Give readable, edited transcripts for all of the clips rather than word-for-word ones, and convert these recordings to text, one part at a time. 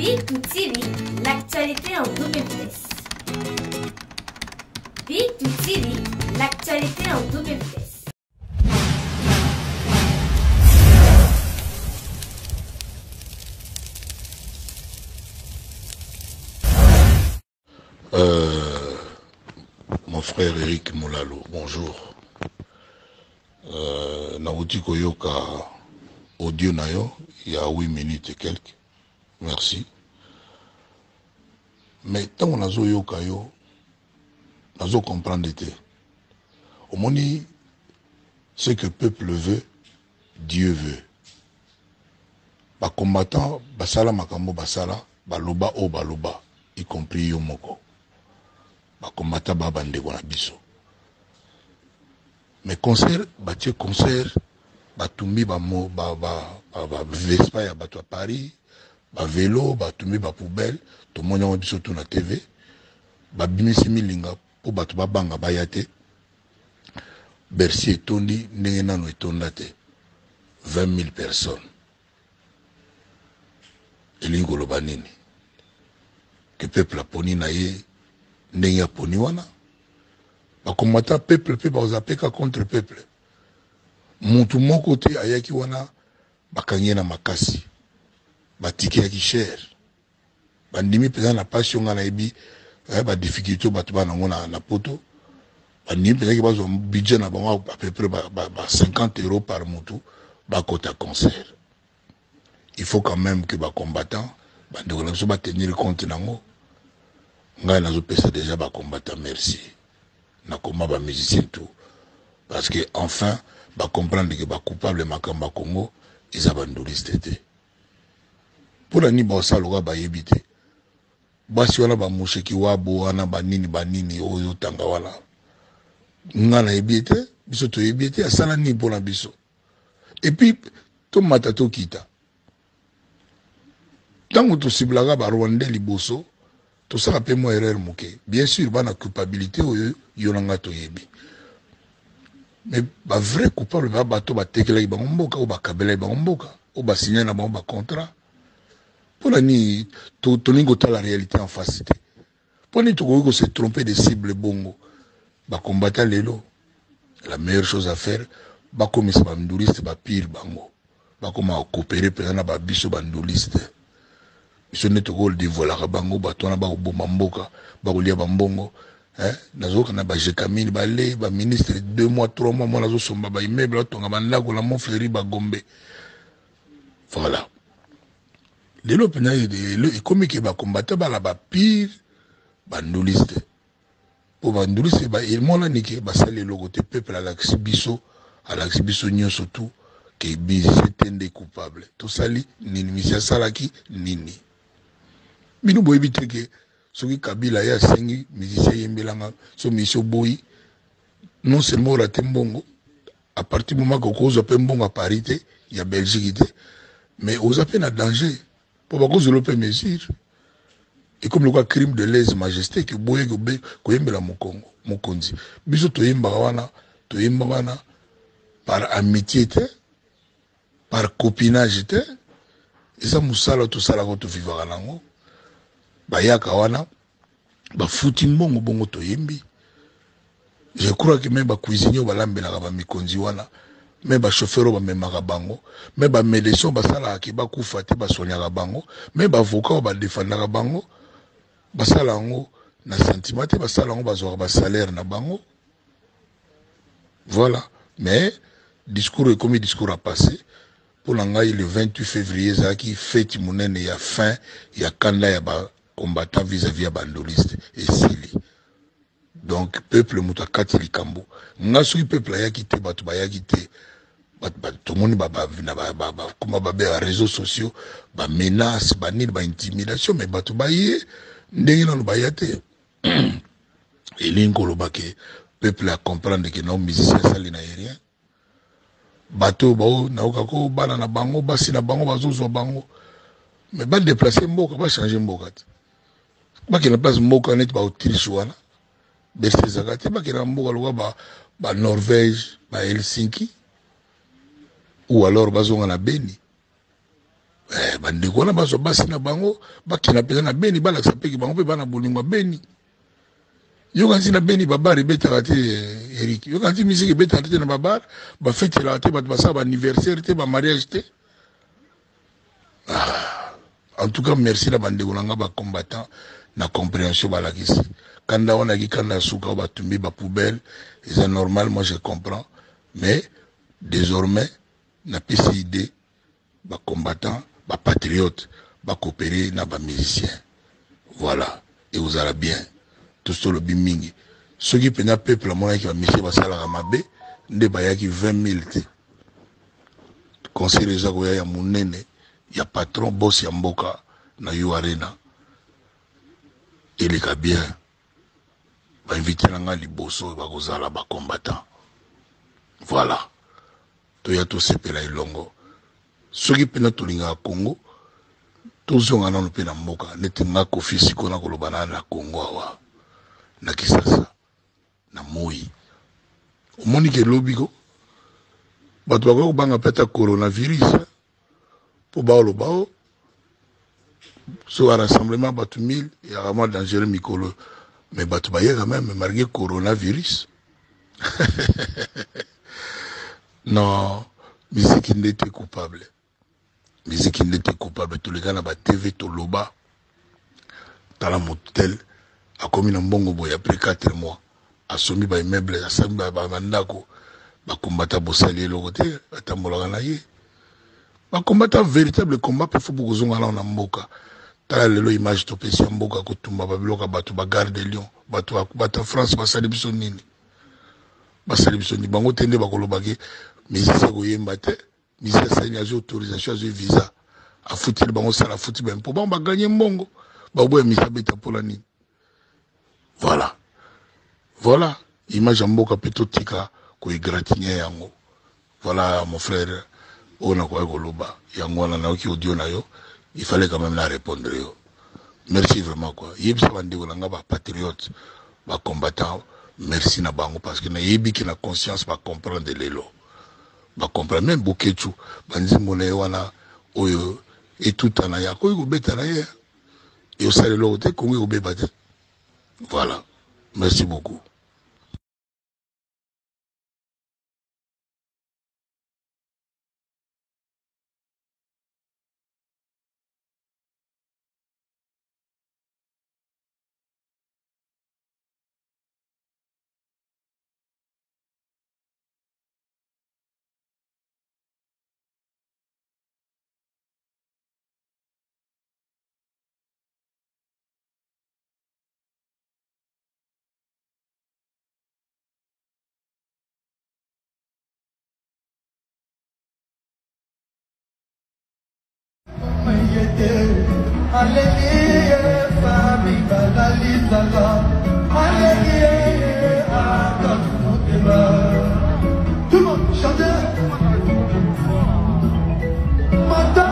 Big TV, l'actualité en double vitesse. Big TV, l'actualité en double vitesse. Mon frère Eric Moulalo, bonjour. Nauti Koyoka audio nayo, il y a 8 minutes et quelques. Merci. Mais tant qu'on a yoka yo, nazo comprendre été. Au moni, ce que le peuple veut, Dieu veut. Ba combattant, basala makambo basala, baloba o baloba, y compris yo moko. Ba combattant ba bande wana biso. Mais concert, batie concert, batumbi ba mo ba Vespa ya bato à Paris, ba vélo, batumbi ba poubelle, to monya wa biso na TV, ba bimisi milinga po bato ba banga bayate. Bercy etondi ndenge nano etonda te. 20 000 personnes. Elingo loba nini? Que peuple aponi na ye ndenge aponi wana. Ba combattant peuple pe ba zapeka contre peuple. Mutu moko te ayaki wana bakangi na makasi. Batiki yaki cher. Bandimi pesa na passion nga na ebi ba difficulté bato ba nango na poto. Bandimi pesa ki bazo budget na bango à peu près ba 50 € par mutu ba kota concert. Il faut quand même que ba combattant bande na so ba tenir compte nango. Nga na zo pesa déjà ba combattant merci. Na koma ba musicien tout parce que enfin ba comprendre que ba coupable makamba Congo ils abandoliste té pour la ni ba saloga ba yebité basi wana ba musheki wabo wana banini oyo tanga wana ngana yebité biso to yebité asala ni pour la biso et puis to matato kita tango to siblaga ba Rwanda liboso to sala pe mo erreur moké bien sûr bana culpabilité oyo yonanga to yebi. Mais ba vrai coupable ba bato ba tekela ba mboka ou ba kabela ba mboka ou ba signer na ba contrat pour la ni to ningo ta la réalité en face. Pour ni to ko se tromper de cible bongo ba combattre lelo la meilleure chose à faire ba comme ça ba nduliste ba pire bango ba comment coopérer pendant ba biso ba nduliste biso ne to ko dévoiler bango ba tona ba bomba mboka ba kolia ba mbongo. Nazo kana ba jekamini ba le ba ministre 2 mois 3 mois moi nazo somba ba immeuble tonga banda ko la Montfleury ba Gombe. Voilà. Lelo pena le comme que ba combattre ba la ba pire ba nduliste. Pour ba nduliste ba il mona nike ba sale le côté peuple à l'exhibition nyo surtout que bisi tende coupable. To sali nini misia salaki nini. Binu boy biteke soki Kabila ya sengi musicien yembelanga so mission boy non seulement la tembongo à partir du moment que cause pe mbongo à parité il y a Belgique mais aux appels à danger pour pas cause de l'open mesure et comme le quoi crime de lèse-majesté que boye ko yembela mokongo mokonzi biso to yemba wana par amitié par copinage et ça musala to sala ko to vivre nango bayaka wana ba futi mbongo bongo to yembi. Je crois que même ba cuisinier ba lambela ba mikonzi wana même ba chauffeur ba memaka bango même ba médecin ba sala ki ba kufa te ba sonya bango même ba avocat ba défendre bango ba sala ngo na sentiment te ba sala ngo ba zo ba salaire na bango. Voilà, mais discours est comme discours à passer pour l'angai le 28 février ça qui fête monene ya fin ya kanda ya ba combattant vis-à-vis à bandoliste et sili. Donc peuple mutakati likambo ngasu peuple ya kité batu ba ya kité tout le monde ba comment ba réseaux sociaux ba menace ba nini ba intimidation mais batu ba yé ndenge na ba yate et linko lo baké peuple à comprendre que non musicien sali na rien bato ba na okako bana na bango basi na bango bazozo bango mais ba déplacer mboka ba changer mboka. Baki na place mboka net ba Autriche wana beste zakati baki na mboka loka ba Norvège ba Helsinki ou alors bazonga na Beni Bande kona baso basi na bango bakina pesa na beni bala sapeki bango pe bana bolingo beni. Yo kanzi na beni babar beta te Eric. Yo kanzi musique beta te na babar, ba fête la te ba basa ba anniversaire te ba mariage te. En tout cas merci la bande kona ba combattant na compréhension ba la kisi. Kanda on a dit kanda suka ba tumbi ba poubelle, c'est normal, moi je comprends, mais désormais na PCID ba combattant, ba patriote, ba coopérer na ba musicien. Voilà, et vous allez bien. Tout ce le bimingi. Ceux qui peuvent peuple à mon qui va monsieur Basala Ramabe, ne bayaki 20 000 te. Conseil les gens ya munene, ya patron boss ya mboka na yo arena. Il est bien. Va inviter nanga liboso ba kozala ba combattant. Voilà. Toya to sepela ilongo. Ceux qui peuvent to linga Congo, tous ont un peu na mboka, netinga kofi sikona kolobana na Congo awa. Na Kisasa na Moi omoni ke lobiko bato bako banga peta coronavirus po baolo bao so un rassemblement bato 1000 il y a vraiment dangereux mikolo mais bato baye quand même malgré coronavirus non musique n'était coupable tous les gars na ba TV to loba tala motel a commis un bon boy après 4 mois. A soumis par immeuble, a soumis par mandako. Va combattre Bossali le côté, à Tambolanaye. Va combattre un véritable combat, il faut beaucoup de gens en Amboka. T'as le image de Pessi Amboka, Kotumba, Babiloka, Batu, Bagarre de Lyon, Batu, France, Basalibisonini. Basalibisonini, Bango Tende, Bakolobage, mais c'est ce que mbate, mais c'est ça, il y a autorisation, il y a visa. A foutu le bango, ça la foutu, ben, pour bon, va gagner Mbongo. Babou et Misa Beta pour la nuit. Voilà. Voilà. Image en boka plutôt tika ko égratigner yango. Voilà mon frère. On a quoi goloba. Yango na naoki audio na yo. Il fallait quand même la répondre yo. Merci vraiment quoi. Yebisa bande olanga ba patriote, ba combattant. Merci na bango parce que na yebi ki na conscience ba comprendre lelo. Ba comprendre même bokechu. Banzi mona wana oyo et tout ana ya ko go beta na ye. Et au salé l'autre Congo au bébé. Voilà. Merci beaucoup. Alléluia, famille, banalisala. Alléluia, tout le monde chante. Mata.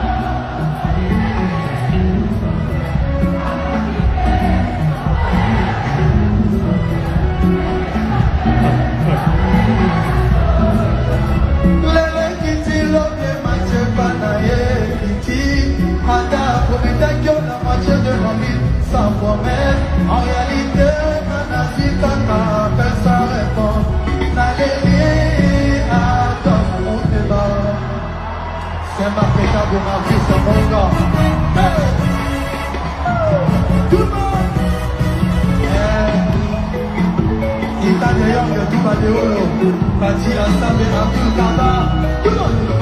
Sans promesse, en réalité, Manasika appelle sa réponse. N'allez à ton mon débat. C'est marqué dans ma vie, c'est mon gars. Tout le monde. Il t'a d'ailleurs que tout va de haut. Bâti ensemble dans tout le tabac. Tout le monde.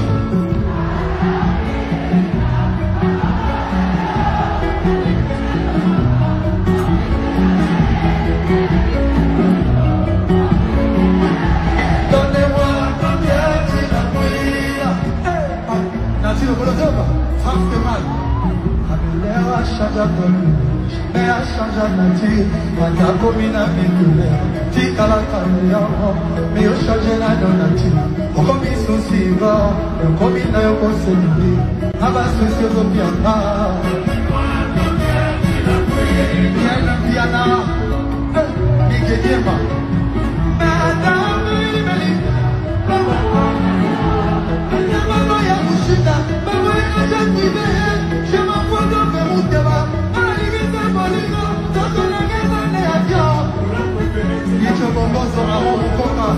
Madame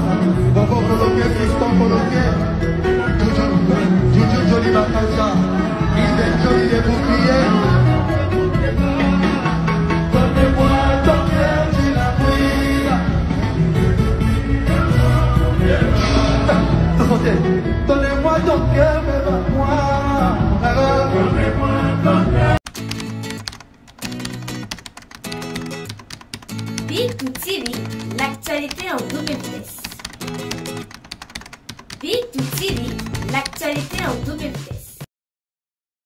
Bobo coloqué, fiston coloqué. Juju Joli Bakaja. Il est joli des boucliers. Donnez-moi ton cœur, tu l'as pris. Donnez-moi ton cœur, mais moi. Donnez-moi ton cœur. Big2 TV, l'actualité en double vitesse. Big2 TV, l'actualité en double vitesse.